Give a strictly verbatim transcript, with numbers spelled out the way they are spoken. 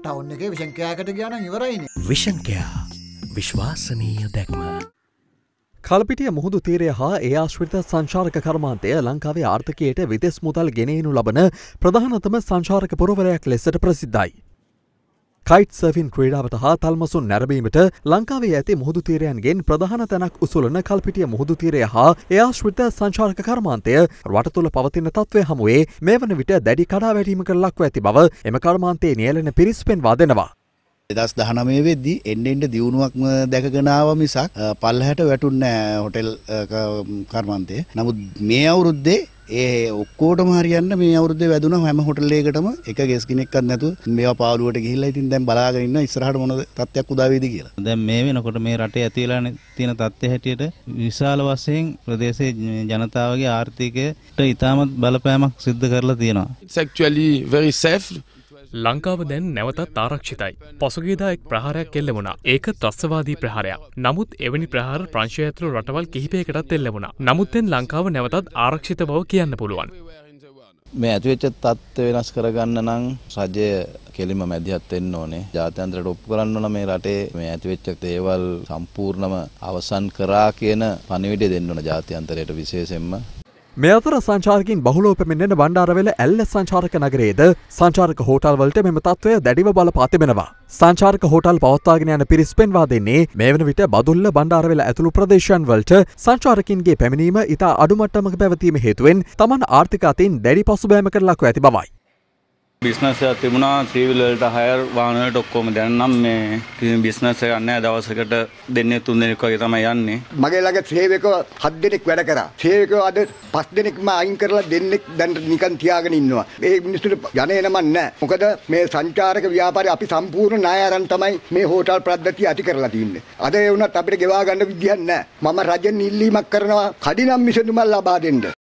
Town එකේ vision කෑකට ගියා නම් ඉවරයිනේ. විෂන් කෑ විශ්වාසනීය දැක්ම. කල්පිටිය මුහුදු තීරය හා ඒ ආශ්‍රිත සංචාරක කර්මාන්තය ලංකාවේ ආර්ථිකයට විදෙස් මුදල් ගෙනෙනු ලබන ප්‍රධානතම සංචාරක පුරවරයක් ලෙසට ප්‍රසිද්ධයි. කයිට් සර්ෆින් ක්‍රීඩාවට හා තල්මසුන් නැරඹීමට ලංකාවේ ඇති මුහුදු තීරයන්ගෙන් ප්‍රධාන තැනක් උසුලන කල්පිටිය මුහුදු තීරය හා ඒ ආශ්‍රිත සංචාරක කර්මාන්තය රට තුළ පවතින තත්ත්වය හමුවේ මේ වන විට දැඩි කඩාවැටීමකට ලක්ව ඇති බව එම කර්මාන්තයේ නියැලෙන පිරිස් පෙන්වා දෙනවා. දෙදස් දහනවය වෙද්දී එන්න එන්න දියුණුවක්ම දැකගෙන ආවා මිසක් පල්ලහැට වැටුන්නේ නැහැ හොටෙල් කර්මාන්තය. නමුත් මේ අවුරුද්දේ ඒ ඔක්කොටම හරියන්න මේ අවුරුද්දේ වැදුණා හැම හොටෙල් එකකටම එක ගෙස් කෙනෙක්වත් නැතුව මේවා පාළුවට ගිහිල්ලා ඉතින් දැන් බලාගෙන ඉන්න ඉස්සරහට මොන තත්ත්වයක් උදා වෙයිද කියලා. දැන් මේ වෙනකොට මේ රටේ ඇති වෙලා තියෙන තත්ත්වය හැටියට විශාල වශයෙන් ප්‍රදේශයේ ජනතාවගේ ආර්ථිකයට ඉතාමත් බලපෑමක් සිද්ධ කරලා තියෙනවා. It's actually very safe. ලංකාව දැන් නැවතත් ආරක්ෂිතයි. පසුගියදා එක් ප්‍රහාරයක් එල්ල වුණා. ඒක ත්‍රස්තවාදී ප්‍රහාරයක්. නමුත් එවැනි ප්‍රහාර ප්‍රංශය ඇතුළු රටවල් කිහිපයකටත් එල්ල වුණා. නමුත් දැන් ලංකාව නැවතත් ආරක්ෂිත බව කියන්න පුළුවන්. මේ ඇතිවෙච්ච තත්ත්ව වෙනස් කරගන්න නම් රජය කෙලිම මැදිහත් වෙන්න ඕනේ. ජාත්‍යන්තරයට ඔප්පු කරන්න ඕන මේ රටේ මේ ඇතිවෙච්ච දේවල් සම්පූර්ණම අවසන් කරා කියන පණිවිඩය දෙන්න ඕන ජාත්‍යන්තරයට විශේෂයෙන්ම. මේ අතර සංචාරකින් බහුලව පැමිණෙන බණ්ඩාරවෙල ඇල්ල සංචාරක නගරයේද සංචාරක හෝටල් වලට මෙම තත්ත්වය දැඩිව බලපා තිබෙනවා. සංචාරක හෝටල් පවත්වාගෙන යන පිරිස් පෙන්වා දෙන්නේ මේ වන විට බදුල්ල බණ්ඩාරවෙල ඇතුළු ප්‍රදේශයන් වලට සංචාරකින්ගේ පැමිණීම ඉතා අඩු මට්ටමක පැවතීම හේතුවෙන් තමන් ආර්ථික අතින් දැඩි පසුබෑමකට ලක්ව ඇති බවයි. බිස්නස් එකක් තිබුණා සිවිල් වලට හයර් වාහන වලට ඔක්කොම දැන් නම් මේ කිසිම බිස්නස් එකක් නැහැ දවසකට දෙන්නේ තුන් දෙනෙක් වගේ තමයි යන්නේ. මගේ ළඟ සේවකව හත් දෙනෙක් වැඩ කරා. සේවකව අද පස් දෙනෙක්ම අයින් කරලා දෙන්නෙක් දැන් නිකන් තියාගෙන ඉන්නවා. මේ මිනිස්සුන්ට යන්නේ නම නැහැ. මොකද මේ සංචාරක ව්‍යාපාරය අපි සම්පූර්ණ ණය අරන් තමයි මේ හෝටල් පද්ධතිය ඇති කරලා තින්නේ. අද ඒ වුණත් අපිට ගෙවා ගන්න විදියක් නැහැ. මම රජෙන් ඉල්ලීමක් කරනවා කඩිනම් මිසඳුමක් ලබා දෙන්න.